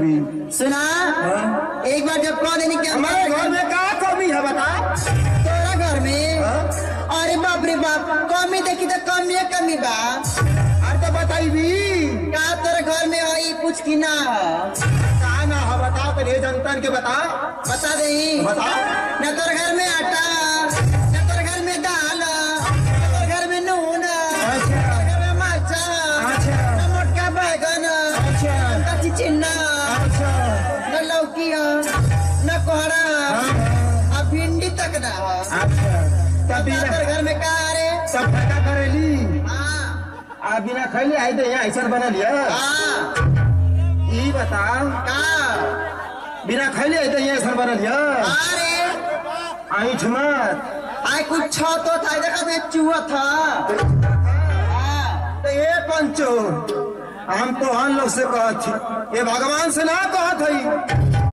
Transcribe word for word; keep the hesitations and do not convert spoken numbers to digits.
भी सुना हाँ? एक बार जब कह देनी कि हमारे घर में क्या कमी है बता। तोरा घर में हाँ? अरे बाप रे बाप कमी देखी तो कमी है कमी बा। अरे तो बताई भी का तोरा घर में आई कुछ की ना कहा ना है बता पहले जनता के बता बता दे बता। न तोरा घर में आटा न तोरा घर में दाल न तोरा घर में नून अच्छा। न तोरा घर में मरचा अच्छा। न मोटका बैगन अच्छा। न चिचिन्ना अच्छा। न लौकी न कोहरा हाँ। अब भिंडी तक ना अच्छा तब तोरा बिना घर में का रे सब फटा करेली हाँ आ बिना खैले आई तो यहाँ ऐसा बना लिया। हाँ ई बता का बिना खैले आई तो यहाँ ऐसा बना लिया। अरे आई मत आई कुछ छो तो था देखा तो चूहा था हाँ तो ये पंचो हम तो हम लोग से कहत थी ये भगवान से ना कहत हई